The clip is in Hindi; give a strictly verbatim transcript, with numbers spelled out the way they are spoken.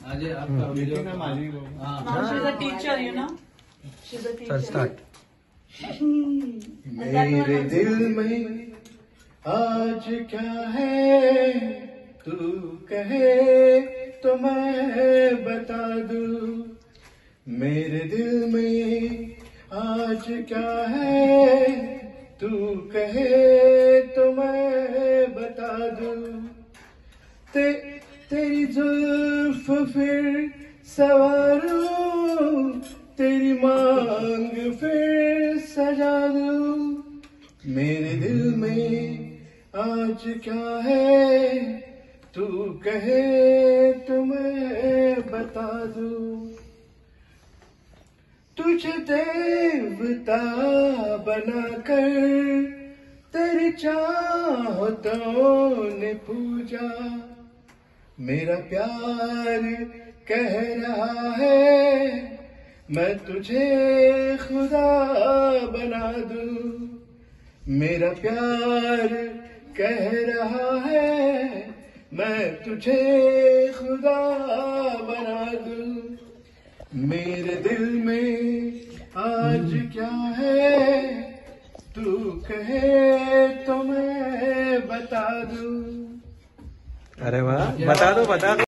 आज आपका वीडियो ना माझी वो। Now she's a teacher, you know. She's a teacher. चल स्टार्ट। मेरे दिल में आज क्या है तू कहे तो मैं बता दूं। मेरे दिल में आज क्या है तू कहे तो मैं बता दूं। ते, तेरी जुल्फ फिर सवारूं, तेरी मांग फिर सजा दूं। मेरे दिल में आज क्या है तू कहे तो मैं बता दूं। तुझे देवता बनाकर तेरी चाहतों ने पूजा। मेरा प्यार कह रहा है मैं तुझे खुदा बना दूं। मेरा प्यार कह रहा है मैं तुझे खुदा बना दूं। मेरे दिल में आज क्या है तू कहे तो मैं बता दूं। अरे वाह, बता दो बता दो।